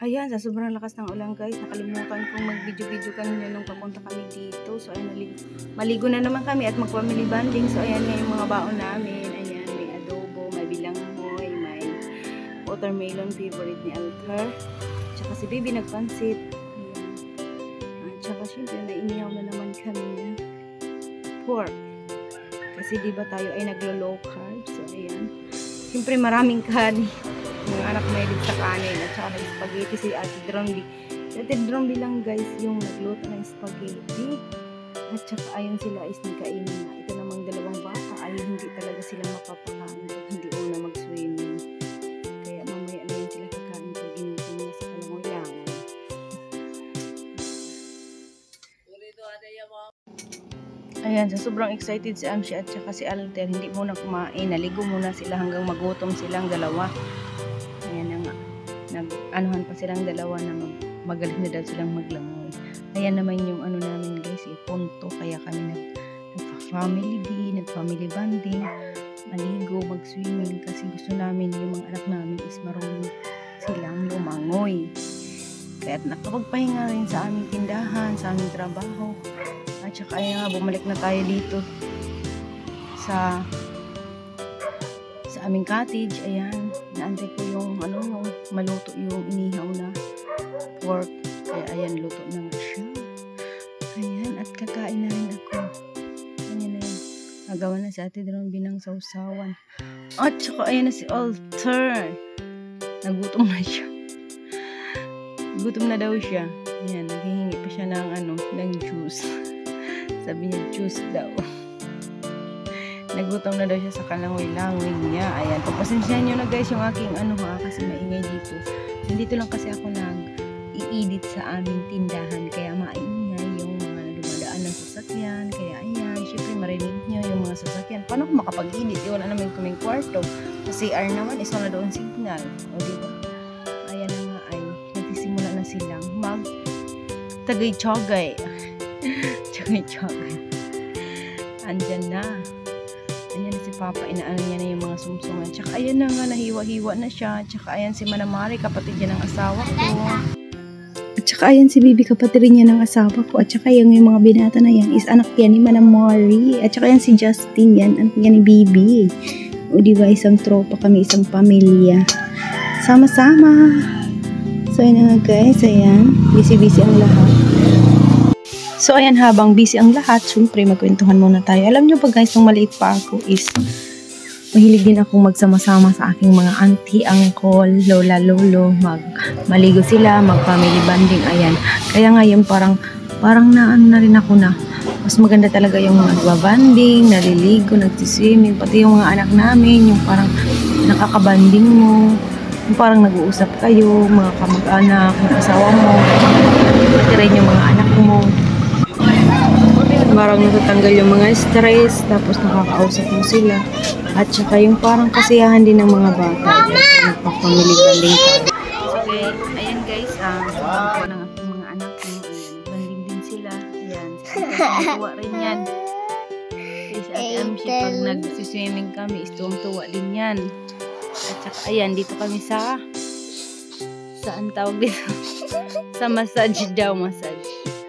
Ayan, sa sobrang lakas ng ulan guys, nakalimutan kong mag-video-video kanina nung papunta kami dito. So ayan, maligo na naman kami at mag-family bonding. So ayan nga yung mga baon namin. Ayan, may adobo, may bilanghoy, may watermelon favorite ni Alter. Tsaka si Bibi nagpansit. Ayan. At tsaka syempre, nainihaw na naman kami na pork. Kasi diba tayo ay naglo-low carb. So ayan, syempre maraming kanin. Mga anak mahilig sa kanin at saka nag-spaghetti si Ate Dromby. Si Ate Dromby lang guys yung nagluto ng spaghetti. At saka ayun sila is nagkainin na. Ito namang dalawang bata ay hindi talaga sila mapapakain. Hindi una mag-swimming. Kaya mamaya na yun sila kakain pag ginutin na sa kalangoyangan. Ayan, so sobrang excited si Amshi at saka si Alter. Hindi muna kumain. Naligo muna sila hanggang magutom silang dalawa. Ayan na nga. Nag-anuhan pa silang dalawa na magaling na daw silang maglangoy. Ayan naman yung ano namin guys, punto. Kaya kami nag-family day, nag-family bonding, maligo, mag-swimming. Kasi gusto namin yung mga anak namin is marunong silang lumangoy. Kaya nakapagpahinga rin sa aming tindahan, sa aming trabaho. At saka ayan nga, bumalik na tayo dito sa aming cottage. Ayan, naantay ko yung yung maluto yung inihaw na pork. Kaya ayan, luto na nga siya. Ayan, at kakain na rin ako. Ayan na yun. Nagawa na si Ate Dromby ng sausawan. At saka ayan na si Alter. Nagutom na siya. Gutom na daw siya. Ayan, naghihingi pa siya ng juice. Sabi niya, juice daw. Nagutom na daw siya sa kalangoy-langoy niya. Ayan, pagpasensyahan nyo na guys yung aking kasi maingay dito. Nandito lang kasi ako nag-i-edit sa aming tindahan. Kaya maingay yung mga dumadaan ng sasakyan. Kaya ayan, syempre marinig nyo yung mga sasakyan. Paano ko makapag-edit? Wala naman kaming kwarto. Kasi CR naman is wala doon signal. O diba? Ayan na nga ay nagsisimula na silang tagay-chogay. Chogay-chogay. Andyan na. Ayan na si Papa, inaano niya na yung mga sumsungan. Tsaka ayan na nga, nahiwa-hiwa na siya. Tsaka ayan si Manamari, kapatid niya ng asawa ko. At tsaka ayan si Bibi, kapatid niya ng asawa ko. At tsaka yung mga binata na yan is anak yan ni Manamari. At tsaka ayan si Justin yan, anak yan ni Bibi. O diba, isang tropa kami, isang pamilya. Sama-sama. So ayan nga guys, ayan. Busy-busy ang lahat. So, ayan, habang busy ang lahat, syempre, magkwentuhan muna tayo. Alam nyo ba guys, nung maliit pa ako is, mahilig din akong magsama-sama sa aking mga auntie, uncle, lola, lolo, maligo sila, mag-family bonding, ayan. Kaya ngayon, parang naano na rin ako na, mas maganda talaga yung nagbabanding, naliligo, nagsiswimming, pati yung mga anak namin, yung parang nakakabanding mo, yung parang nag-uusap kayo, mga kamag-anak, mga asawa mo, pati rin yung mga anak mo. Parang natatanggal yung mga stress, tapos nakakausap mo sila. At saka yung parang kasiyahan din ng mga bata. Nagpa-family bonding tayo. Okay, ayan guys, sabang ko ng aking mga anak ko. Ayan, banding din sila. Ayan, tuwa rin yan. Kasi Ate Amshi, pag nag-swimming kami, tuwa din yan. At saka ayan, dito kami saan tawag dito? Sa massage daw, massage.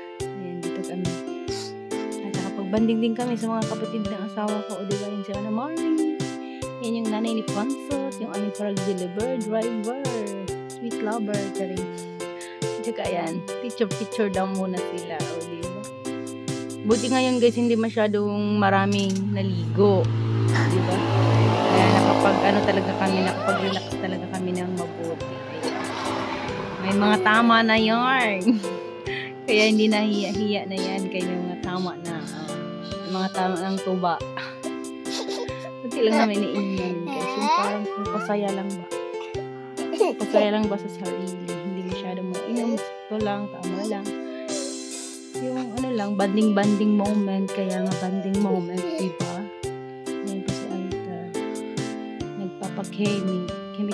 Banding din kami sa mga kapatid ng asawa ko. O diba yun si Manamari. Yan yung nanay ni Pansot. Yung aming parang deliver driver. Sweet lover. Charing. Tsaka yan. Picture daw muna sila. O diba? Buti ngayon guys, hindi masyadong maraming naligo. Diba? Kaya nakapag-relax talaga kami ng mabuti. May mga tama na yarn. Kaya hindi nahiya-hiya na yan. Kaya yung mga tama na mga tama ng tuba. Pati lang naman iniinan guys. Yung parang kung pasaya lang ba. Pasaya lang ba sa sarili. Hindi masyadong mainom. Ito lang, tama lang. Yung banding moment. Kaya nga banding moment, diba? Ngayon po si Alta. Nagpapakemi.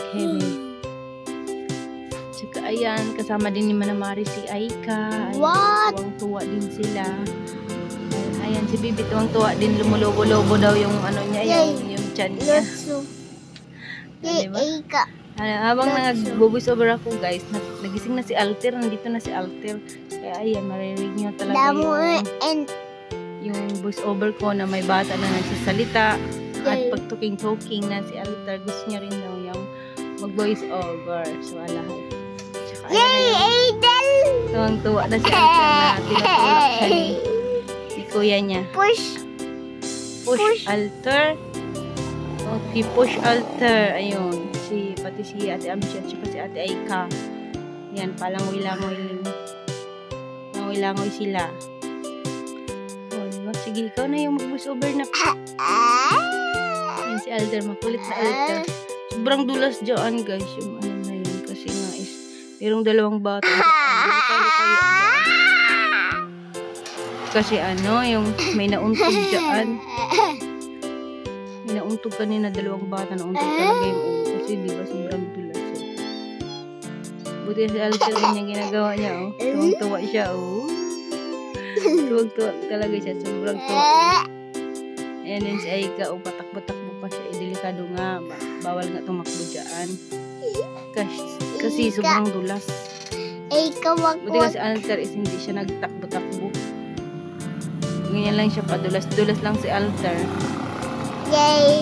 Tsaka ayan, kasama din ni Manamari si Aika. What? Tuwang-tuwa din sila. Ayan, si Bibi tuwang-tuwa din, lumulubo-lobo daw yung niya, yung tiyan niya. Diba? Habang nag-voice over ako guys, nagising na si Alter, nandito na si Alter. Kaya ayan, maririnig nyo talaga yung voice over ko na may bata na nagsasalita. At pag talking na si Alter, gusto niya rin daw yung mag-voice over. So alahay. Tuwang-tuwa na si Alter na tinutulak siya ni kuya niya. Push Alter. Okay, push Alter. Ayun. Pati si Ate Amsha at si Ate Aika. Yan, palangoy-langoy sila. O, diba? Sige, ikaw na yung mag-voice over na. Yan si Alter, makulit na Alter. Sobrang dulas dyan, guys, yung ano na yun. Kasi nga is, mayroong dalawang bata. Kasi ano, yung may nauntog dyan. May nauntog kanina, dalawang bata, nauntog talaga yung ulo. Kasi diba, sobrang dulas. Buti si Alter din yung ginagawa niya, oh. Tuwang-tuwa siya, oh. Tuwang-tuwa talaga siya, sobrang tuwa. Ayan din si Aika, oh, patakbo-takbo pa siya. Delikado nga, bawal nga tumakbo dyan. Kasi sobrang dulas. Buti kasi Alter is hindi siya nagtakbo-takbo. Ganyan lang siya, padulas-dulas lang si Alter. Yay!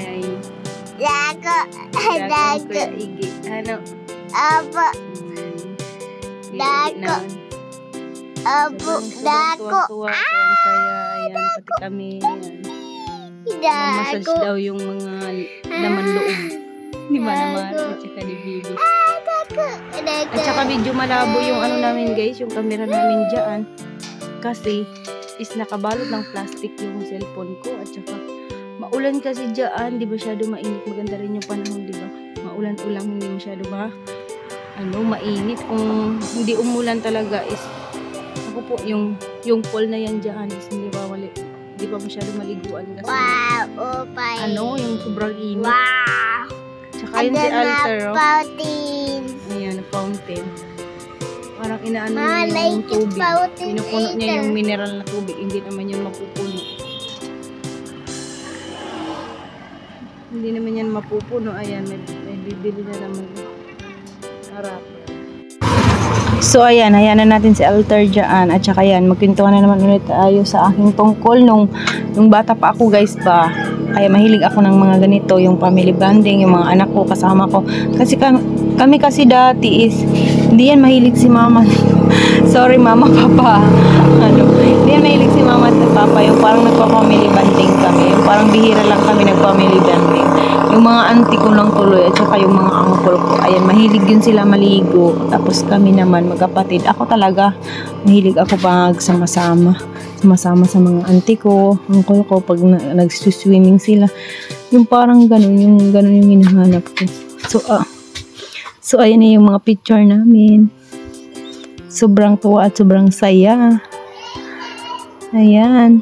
Dago! Kuya Igi. Ano? Abo! Dago! Abo! Dago! Ang saya. Ayan, pati kami. Massage daw yung mga laman loob. Di ba naman? At saka ni Bibi. At saka medyo malabo yung ano namin guys, yung camera namin dyan. Kasi is nakabalot ng plastic yung cellphone ko. At saka maulan kasi dyan, di ba masyado mainit. Maganda rin yung panahon, di ba? Maulan-ulang, hindi masyado ba? Mainit. Kung hindi umulan talaga is, ako po, yung pool na yan dyan is hindi ba masyado maliguan kasi. Yung sobrang init. Wow! Tsaka yun si Alter, oh. Ayan, fountain. Parang inaano niya yung tubig. Pinupuno niya yung mineral na tubig. Hindi naman yun mapupuno. Hindi naman yan mapupuno. Ayan, may bibili na naman. Harap. So ayan, hayaan na natin si Alter dyan. At saka yan, magkwentuhan na naman ulit tayo sa aking tungkol nung bata pa ako guys ba. Kaya mahilig ako ng mga ganito, yung family bonding, yung mga anak ko kasama ko. Kasi kami kasi dati is, hindi yan mahilig si mama. Sorry mama, papa. Hindi yan mahilig si mama at papa. Yung parang nagpa-family bonding kami. Yung parang bihira lang kami nag-family bonding. Yung mga auntie ko lang tuloy at saka yung mga uncle ko. Ayan, mahilig yun sila maligo. Tapos kami naman magkapatid. Ako talaga, mahilig ako pag sama-sama sa mga auntie ko, uncle ko, pag nag-swimming sila. Yung parang ganun yung hinahanap ko. So ayan na yung mga picture namin. Sobrang tuwa at sobrang saya. Ayan.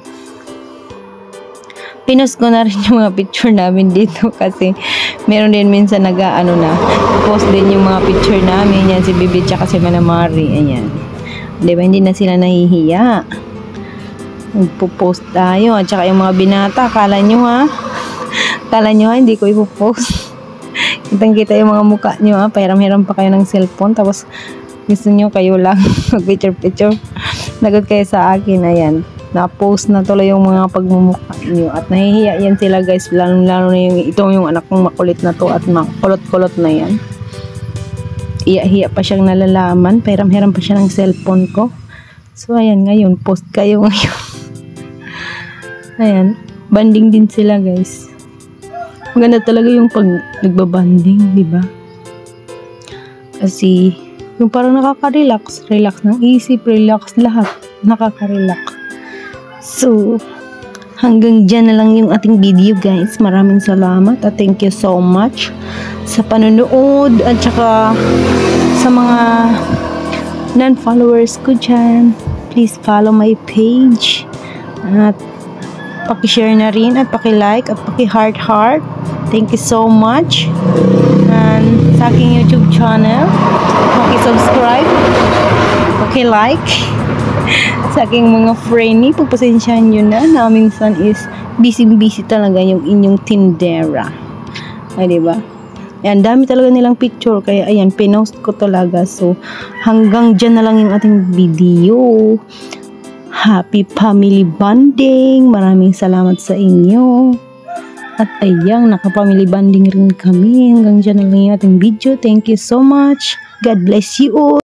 Pinost ko na rin yung mga picture namin dito kasi meron din minsan post din yung mga picture namin. Yan si Bibi tsaka si Manamari. Ayan. Diba hindi na sila nahihiya. Magpo-post tayo. At saka yung mga binata, kala nyo ha, hindi ko ipopost. Kitang-kita yung mga mukha nyo ha, pahiram-hiram pa kayo ng cellphone, tapos gusto nyo kayo lang mag-picture-picture. Lagot kayo sa akin, ayan. Na-post na tuloy yung mga pagmumukha nyo. At nahihiya yan sila guys, lalo na yung anak kong makulit na to at makulot-kulot na yan. Iya-hiya pa siyang nalalaman, pahiram-hiram pa siya ng cellphone ko. So ayan, ngayon, post kayo ngayon. Ayan, banding din sila guys. Maganda talaga yung pag nagbabanding, di ba? Kasi yung parang nakaka-relax, relax ng isip, relax lahat, nakaka-relax. So hanggang dyan na lang yung ating video guys. Maraming salamat at thank you so much sa panonood at saka sa mga non-followers ko dyan. Please follow my page at paki-share na rin at paki-like at paki-heart. Thank you so much. And sa aking YouTube channel, paki-subscribe, paki-like. Sa aking mga friendly, pagpasensyahan nyo na minsan is busy talaga yung inyong tindera. Ay, diba? Ayan, dami talaga nilang picture. Kaya ayan, pinost ko talaga. So, hanggang dyan na lang yung ating video. Happy family bonding. Maraming salamat sa inyo. At ayan, naka-family bonding rin kami. Hanggang dyan na lang yung ating video. Thank you so much. God bless you all.